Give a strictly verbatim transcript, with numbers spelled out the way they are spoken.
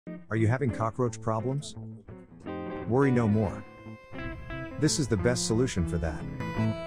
Are you having cockroach problems? Worry no more. This is the best solution for that.